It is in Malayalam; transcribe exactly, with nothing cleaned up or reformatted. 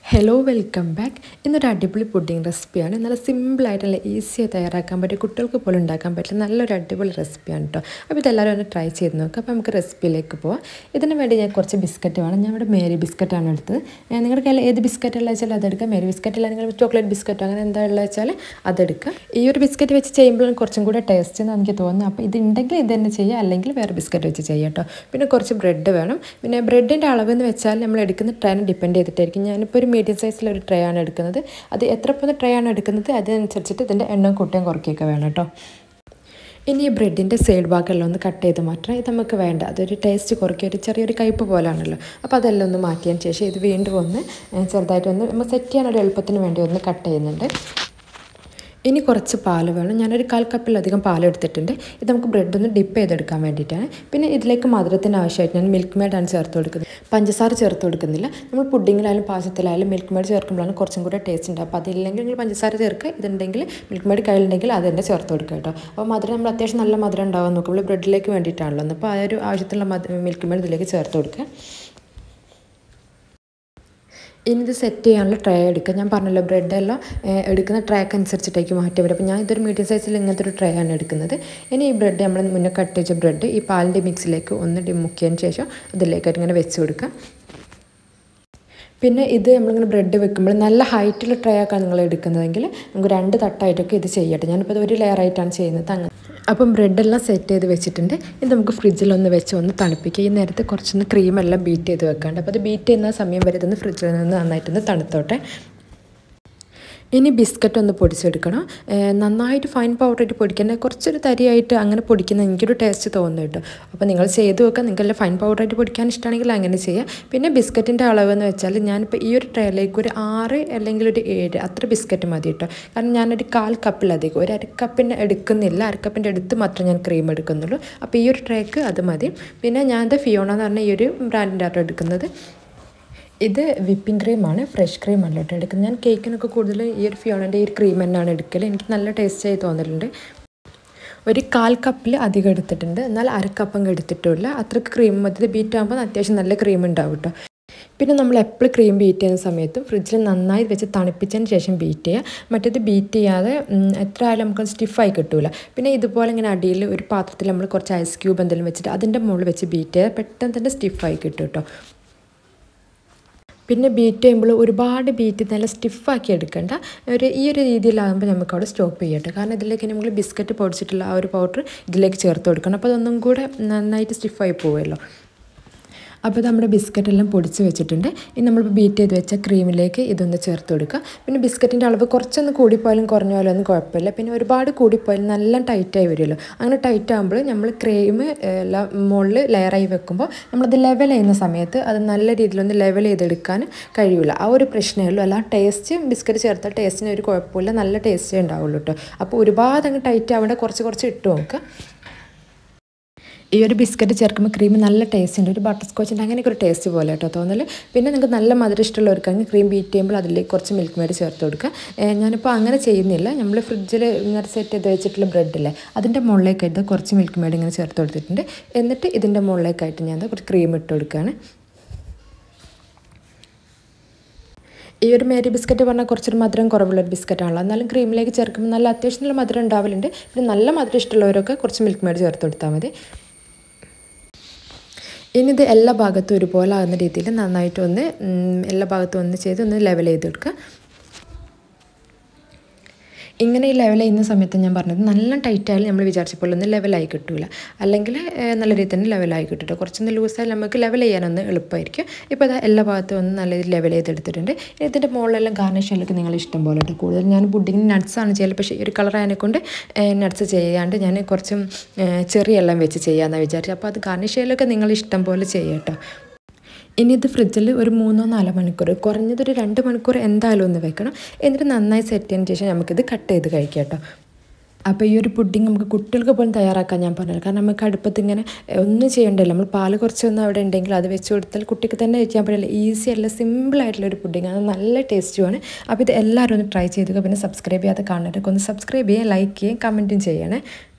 Hello welcome back. ഇന്നൊരു അടിപൊളി പുഡിംഗ് റെസിപ്പിയാണ്. നല്ല സിമ്പിളായിട്ടുള്ള ഈസിയായി തയ്യാറാക്കാൻ പറ്റിയ കുട്ടികൾക്ക് പോലും ഉണ്ടാക്കാൻ പറ്റിയ നല്ലൊരു അടിപൊളി റെസിപ്പിയാണ് കേട്ടോ. അപ്പോൾ ഇതെല്ലാവരും ഒന്ന് ട്രൈ ചെയ്ത് നോക്കുക. അപ്പോൾ നമുക്ക് റെസിപ്പിയിലേക്ക് പോവാം. ഇതിന് വേണ്ടി ഞാൻ കുറച്ച് ബിസ്ക്കറ്റ് വേണം. ഞാൻ ഇവിടെ മേരി ബിസ്ക്കറ്റാണ് എടുത്തത്. നിങ്ങളുടെ കയ്യിൽ ഏത് ബിസ്ക്കറ്റ് ഉള്ളത് വെച്ചാൽ അതെടുക്കുക. മേരി ബിസ്ക്കറ്റ് അല്ല നിങ്ങൾ ചോക്ലേറ്റ് ബിസ്ക്കറ്റ് അങ്ങനെ എന്താ ഉള്ളത് വെച്ചാൽ അതെടുക്കുക. ഈ ഒരു ബിസ്ക്കറ്റ് വെച്ച് ചെയ്യുമ്പോഴും കുറച്ചും കൂടെ ടേസ്റ്റ് എന്ന് എനിക്ക് തോന്നുന്നു. അപ്പോൾ ഇതുണ്ടെങ്കിൽ ഇത് തന്നെ ചെയ്യുക, അല്ലെങ്കിൽ വേറെ ബിസ്ക്കറ്റ് വെച്ച് ചെയ്യുക കേട്ടോ. പിന്നെ കുറച്ച് ബ്രെഡ് വേണം. പിന്നെ ബ്രെഡിൻ്റെ അളവെന്ന് വെച്ചാൽ നമ്മൾ എടുക്കുന്ന ട്രേനെ ഡിപ്പെൻഡ് ചെയ്തിട്ടായിരിക്കും. ഞാനിപ്പോൾ ഒരു മീഡിയം സൈസിലൊരു ട്രേ ആണ് എടുക്കുന്നത്. അത് എത്ര പോകുന്ന ട്രേ ആണ് എടുക്കുന്നത് അതിനനുസരിച്ചിട്ട് ഇതിൻ്റെ എണ്ണം കൂട്ടുകയും കുറയ്ക്കുകയൊക്കെ വേണം കേട്ടോ. ഇനി ഈ ബ്രെഡിൻ്റെ സൈഡ് ഭാഗമെല്ലാം ഒന്ന് കട്ട് ചെയ്ത് മാറ്റണം. ഇത് നമുക്ക് വേണ്ട, അതൊരു ടേസ്റ്റ് കുറയ്ക്കുക, ഒരു ചെറിയൊരു കയ്പ്പ് പോലാണല്ലോ. അപ്പോൾ അതെല്ലാം ഒന്ന് മാറ്റിയതിന് ശേഷം ഇത് വീണ്ടും ഒന്ന് ചെറുതായിട്ടൊന്ന് നമ്മൾ സെറ്റ് ചെയ്യാനൊരു എളുപ്പത്തിന് വേണ്ടി ഒന്ന് കട്ട് ചെയ്യുന്നുണ്ട്. ഇനി കുറച്ച് പാൽ വേണം. ഞാനൊരു കാൽ കപ്പിലധികം പാലെടുത്തിട്ടുണ്ട്. ഇത് നമുക്ക് ബ്രെഡ് ഒന്ന് ഡിപ്പ് ചെയ്തെടുക്കാൻ വേണ്ടിയിട്ടാണ്. പിന്നെ ഇതിലേക്ക് മധുരത്തിന് ആവശ്യമായിട്ട് ഞാൻ മിൽക്ക് മെയ്ഡാണ് ചേർത്ത് കൊടുക്കുന്നത്. പഞ്ചസാര ചേർത്ത് കൊടുക്കുന്നില്ല. നമ്മൾ പുഡിങ്ങിലായാലും പായസത്തിലായാലും മിൽക്ക് മെയ്ഡ് ചേർക്കുമ്പോഴാണ് കുറച്ചും കൂടെ ടേസ്റ്റ് ഉണ്ട്. അപ്പോൾ അതില്ലെങ്കിൽ നിങ്ങൾ പഞ്ചസാര ചേർക്കുക. ഇതുണ്ടെങ്കിൽ മിൽക്ക് മെയ്ഡ് കയ്യിലുണ്ടെങ്കിൽ അത് തന്നെ ചേർത്ത് കൊടുക്കുക കേട്ടോ. അപ്പോൾ മധുരം നമ്മൾ അത്യാവശ്യം നല്ല മധുരം ഉണ്ടാകാൻ നോക്കും. നമ്മൾ ബ്രെഡിലേക്ക് വേണ്ടിയിട്ടാണല്ലോ. അപ്പോൾ ആ ഒരു ആവശ്യത്തിലുള്ള മധുരം മിൽക്ക് മെയ്ഡ് ഇതിലേക്ക് ചേർത്ത് കൊടുക്കുക. ഇനി ഇത് സെറ്റ് ചെയ്യാനുള്ള ട്രേ എടുക്കുക. ഞാൻ പറഞ്ഞല്ലോ ബ്രെഡെല്ലാം എടുക്കുന്ന ട്രേക്ക് അനുസരിച്ചിട്ടേക്ക് മാറ്റി വരും. അപ്പോൾ ഞാൻ ഇതൊരു മീഡിയം സൈസിൽ ഇങ്ങനത്തെ ഒരു ട്രേ ആണ് എടുക്കുന്നത്. ഇനി ഈ ബ്രെഡ് നമ്മൾ മുന്നേ കട്ട് വെച്ച ബ്രെഡ് ഈ പാലിൻ്റെ മിക്സിലേക്ക് ഒന്ന് മുക്കിയതിന് ശേഷം അതിലേക്കായിട്ട് ഇങ്ങനെ വെച്ച് കൊടുക്കുക. പിന്നെ ഇത് നമ്മളിങ്ങനെ ബ്രെഡ് വെക്കുമ്പോൾ നല്ല ഹൈറ്റുള്ള ട്രേ ആക്കാൻ നിങ്ങൾ എടുക്കുന്നതെങ്കിൽ നമുക്ക് രണ്ട് തട്ടായിട്ടൊക്കെ ഇത് ചെയ്യട്ടെ. ഞാനിപ്പോൾ ഒരു ലെയറായിട്ടാണ് ചെയ്യുന്നത്. അങ്ങനെ അപ്പം ബ്രെഡെല്ലാം സെറ്റ് ചെയ്ത് വെച്ചിട്ടുണ്ട്. ഇത് നമുക്ക് ഫ്രിഡ്ജിലൊന്ന് വെച്ച് ഒന്ന് തണുപ്പിക്കുക. ഈ നേരത്തെ കുറച്ചൊന്ന് ക്രീമെല്ലാം ബീറ്റ് ചെയ്ത് വെക്കാണ്ട്. അപ്പോൾ അത് ബീറ്റ് ചെയ്യുന്ന സമയം വരെ ഇതൊന്ന് ഫ്രിഡ്ജിൽ നിന്ന് നന്നായിട്ടൊന്ന് തണുത്തോട്ടെ. ഇനി ബിസ്ക്കറ്റ് ഒന്ന് പൊടിച്ചെടുക്കണം. നന്നായിട്ട് ഫൈൻ പൗഡറായിട്ട് പൊടിക്കേണ്ട, കുറച്ചൊരു തരിയായിട്ട് അങ്ങനെ പൊടിക്കുന്ന എനിക്കൊരു ടേസ്റ്റ് തോന്നുന്നു കേട്ടോ. അപ്പോൾ നിങ്ങൾ ചെയ്ത് നോക്കുക. നിങ്ങൾക്കെല്ലാം ഫൈൻ പൗഡറായിട്ട് പൊടിക്കാൻ ഇഷ്ടമാണെങ്കിൽ അങ്ങനെ ചെയ്യുക. പിന്നെ ബിസ്ക്കറ്റിൻ്റെ അളവെന്ന് വെച്ചാൽ ഞാനിപ്പോൾ ഈ ഒരു ട്രേയിലേക്ക് ഒരു ആറ് അല്ലെങ്കിൽ ഒരു ഏഴ് അത്ര ബിസ്ക്കറ്റ് മതി കേട്ടോ. കാരണം ഞാനൊരു കാൽ കപ്പിലധികം ഒരു അരക്കപ്പിൻ്റെ എടുക്കുന്നില്ല. അരക്കപ്പിൻ്റെ അടുത്ത് മാത്രമേ ഞാൻ ക്രീം എടുക്കുന്നുള്ളൂ. അപ്പോൾ ഈ ഒരു ട്രേക്ക് അത് മതി. പിന്നെ ഞാനത് ഫിയോണ എന്ന് പറഞ്ഞ ഈ ഒരു ബ്രാൻഡിൻ്റെ ആട്ടോ എടുക്കുന്നത്. ഇത് വിപ്പിംഗ് ക്രീമാണ്, ഫ്രഷ് ക്രീം അല്ല കേട്ടോ എടുക്കുന്നത്. ഞാൻ കേക്കിനൊക്കെ കൂടുതൽ ഈ ഒരു ഫിയോണൻ്റെ ഈ ഒരു ക്രീം തന്നെയാണ് എടുക്കൽ. എനിക്ക് നല്ല ടേസ്റ്റായി തോന്നലുണ്ട്. ഒരു കാൽ കപ്പിൽ അധികം എടുത്തിട്ടുണ്ട്, എന്നാൽ അരക്കപ്പം എടുത്തിട്ടില്ല. അത്രയ്ക്ക് ക്രീം മതി. ബീറ്റ് ആകുമ്പോൾ അത്യാവശ്യം നല്ല ക്രീം ഉണ്ടാവും കേട്ടോ. പിന്നെ നമ്മൾ എപ്പോഴും ക്രീം ബീറ്റ് ചെയ്യുന്ന സമയത്തും ഫ്രിഡ്ജിൽ നന്നായി വെച്ച് തണുപ്പിച്ചതിന് ശേഷം ബീറ്റ് ചെയ്യുക. മറ്റേത് ബീറ്റ് ചെയ്യാതെ എത്ര ആയാലും നമുക്ക് സ്റ്റിഫായി കിട്ടില്ല. പിന്നെ ഇതുപോലെ ഇങ്ങനെ അടിയിൽ ഒരു പാത്രത്തിൽ നമ്മൾ കുറച്ച് ഐസ് ക്യൂബ് എന്തെങ്കിലും വെച്ചിട്ട് അതിൻ്റെ മുകളിൽ വെച്ച് ബീറ്റ് ചെയ്യുക. പെട്ടെന്ന് തന്നെ സ്റ്റിഫായി കിട്ടും കേട്ടോ. പിന്നെ ബീറ്റ് ചെയ്യുമ്പോൾ ഒരുപാട് ബീറ്റ് നല്ല സ്റ്റിഫാക്കി എടുക്കേണ്ട. ഒരു ഈ ഒരു രീതിയിലാകുമ്പോൾ നമുക്ക് അവിടെ സ്റ്റോപ്പ് ചെയ്യട്ടെ. കാരണം ഇതിലേക്ക് നമ്മൾ ബിസ്ക്കറ്റ് പൊടിച്ചിട്ടുള്ള ആ ഒരു പൗഡർ ഇതിലേക്ക് ചേർത്ത് കൊടുക്കണം. അപ്പോൾ അതൊന്നും കൂടെ നന്നായിട്ട് സ്റ്റിഫായി പോവുമല്ലോ. അപ്പോൾ നമ്മുടെ ബിസ്ക്കറ്റ് എല്ലാം പൊടിച്ച് വെച്ചിട്ടുണ്ട്. ഇനി നമ്മളിപ്പോൾ ബീറ്റ് ചെയ്ത് വെച്ച ക്രീമിലേക്ക് ഇതൊന്ന് ചേർത്ത് കൊടുക്കുക. പിന്നെ ബിസ്ക്കറ്റിൻ്റെ അളവ് കുറച്ചൊന്ന് കൂടിപ്പോയാലും കുറഞ്ഞാലും ഒന്നും കുഴപ്പമില്ല. പിന്നെ ഒരുപാട് കൂടിപ്പോയാലും നല്ല ടൈറ്റായി വരുമല്ലോ. അങ്ങനെ ടൈറ്റ് ആകുമ്പോൾ നമ്മൾ ക്രീം എല്ലാം മുകളിൽ ലെയറായി വെക്കുമ്പോൾ നമ്മളത് ലെവൽ ചെയ്യുന്ന സമയത്ത് അത് നല്ല രീതിയിലൊന്ന് ലെവൽ ചെയ്തെടുക്കാൻ കഴിയില്ല. ആ ഒരു പ്രശ്നമേ ഉള്ളൂ. അല്ല ടേസ്റ്റ് ബിസ്ക്കറ്റ് ചേർത്താൽ ടേസ്റ്റിന് ഒരു കുഴപ്പമില്ല, നല്ല ടേസ്റ്റേ ഉണ്ടാവുള്ളൂ കേട്ടോ. അപ്പോൾ ഒരുപാട് അങ്ങ് ടൈറ്റ് ആവേണ്ട, കുറച്ച് കുറച്ച് ഇട്ട് നോക്കുക. ഈ ഒരു ബിസ്ക്കറ്റ് ചേർക്കുമ്പോൾ ക്രീം നല്ല ടേസ്റ്റ് ഉണ്ട്. ഒരു ബട്ടർ സ്കോച്ചിൻ്റെ അങ്ങനെയൊക്കെ ഒരു ടേസ്റ്റ് പോലെ കേട്ടോ തോന്നൽ. പിന്നെ നിങ്ങൾക്ക് നല്ല മധുരം ഇഷ്ടമുള്ളവർക്കാണെങ്കിൽ ക്രീം ബീറ്റ് ചെയ്യുമ്പോൾ അതിലേക്ക് കുറച്ച് മിൽക്ക് മെയ്ഡ് ചേർത്ത് കൊടുക്കുക. ഞാനിപ്പോൾ അങ്ങനെ ചെയ്യുന്നില്ല. നമ്മൾ ഫ്രിഡ്ജിൽ ഇങ്ങനെ സെറ്റ് ചെയ്ത് വെച്ചിട്ടുള്ള ബ്രെഡില്ലേ അതിൻ്റെ മുകളിലേക്കായിട്ട് കുറച്ച് മിൽക്ക് മെയ്ഡ് ഇങ്ങനെ ചേർത്ത് കൊടുത്തിട്ടുണ്ട്. എന്നിട്ട് ഇതിൻ്റെ മുകളിലേക്കായിട്ട് ഞാൻ കുറച്ച് ക്രീം ഇട്ട് കൊടുക്കുകയാണ്. ഈ ഒരു മേരി ബിസ്ക്കറ്റ് പറഞ്ഞാൽ കുറച്ചൊരു മധുരം കുറവുള്ളൊരു ബിസ്ക്കറ്റാണല്ലോ. എന്നാലും ക്രീമിലേക്ക് ചേർക്കുമ്പോൾ നല്ല അത്യാവശ്യം നല്ല മധുരം ഉണ്ടാവലുണ്ട്. പിന്നെ നല്ല മധുരം ഇഷ്ടമുള്ളവരൊക്കെ കുറച്ച് മിൽക്ക് മെയ്ഡ് ചേർത്ത് കൊടുത്താൽ മതി. ഇനി ഇത് എല്ലാ ഭാഗത്തും ഒരുപോലെ ആകുന്ന രീതിയിൽ നന്നായിട്ട് ഒന്ന് എല്ലാ ഭാഗത്തും ഒന്ന് ചെയ്ത് ഒന്ന് ലെവൽ ചെയ്ത് കൊടുക്കുക. ഇങ്ങനെ ഈ ലെവൽ ചെയ്യുന്ന സമയത്ത് ഞാൻ പറഞ്ഞത് നല്ല ടൈറ്റായാലും നമ്മൾ വിചാരിച്ചപ്പോൾ ഒന്ന് ലെവലായി കിട്ടില്ല. അല്ലെങ്കിൽ നല്ല രീതിയിൽ തന്നെ ലെവലായി കിട്ടും. കുറച്ചൊന്ന് ലൂസായാലും നമുക്ക് ലെവൽ ചെയ്യാനൊന്ന് എളുപ്പമായിരിക്കും. ഇപ്പോൾ അത് എല്ലാ ഭാഗത്തും ഒന്ന് നല്ല രീതിയിൽ ലെവൽ ചെയ്തെടുത്തിട്ടുണ്ട്. ഇനി ഇതിൻ്റെ മുകളിലെല്ലാം ഗാർണിഷ് ചെയ്യലൊക്കെ നിങ്ങൾ ഇഷ്ടം പോലെ കേട്ടോ. കൂടുതൽ ഞാൻ പുഡിങ്ങിന് നട്ട്സാണ് ചെയ്യൽ. പക്ഷേ ഈ ഒരു കളർ അതിനെക്കൊണ്ട് നട്ട്സ് ചെയ്യാണ്ട് ഞാൻ കുറച്ചും ചെറിയെല്ലാം വെച്ച് ചെയ്യാമെന്നാണ് വിചാരിച്ചത്. അപ്പോൾ അത് ഗാർണിഷ് ചെയ്യലൊക്കെ നിങ്ങൾ ഇഷ്ടം പോലെ ചെയ്യാം കേട്ടോ. ഇനി ഇത് ഫ്രിഡ്ജിൽ ഒരു മൂന്നോ നാലോ മണിക്കൂർ, കുറഞ്ഞതൊരു രണ്ട് മണിക്കൂർ എന്തായാലും ഒന്ന് വെക്കണം. എന്നിട്ട് നന്നായി സെറ്റ് ചെയ്തതിന് ശേഷം നമുക്കിത് കട്ട് ചെയ്ത് കഴിക്കാം കേട്ടോ. അപ്പോൾ ഈ ഒരു പുഡിങ് നമുക്ക് കുട്ടികൾക്ക് പോലും തയ്യാറാക്കാൻ ഞാൻ പറഞ്ഞത്. കാരണം നമുക്ക് അടുപ്പത്ത് ഇങ്ങനെ ഒന്നും ചെയ്യണ്ടല്ലോ. നമ്മൾ പാല് കുറച്ചൊന്നും അവിടെ ഉണ്ടെങ്കിൽ അത് വെച്ച് കൊടുത്താൽ കുട്ടിക്ക് തന്നെ ചെയ്യാൻ പറ്റില്ല. ഈസി അല്ല, സിമ്പിളായിട്ടുള്ളൊരു പുഡിങ് ആണ്, നല്ല ടേസ്റ്റുമാണ്. അപ്പോൾ ഇത് എല്ലാവരും ഒന്ന് ട്രൈ ചെയ്തുക. പിന്നെ സബ്സ്ക്രൈബ് ചെയ്യാതെ കാണുന്നവരൊക്കെ ഒന്ന് സബ്സ്ക്രൈബ് ചെയ്യുക, ലൈക്ക് ചെയ്യുക, കമൻറ്റും ചെയ്യണേ.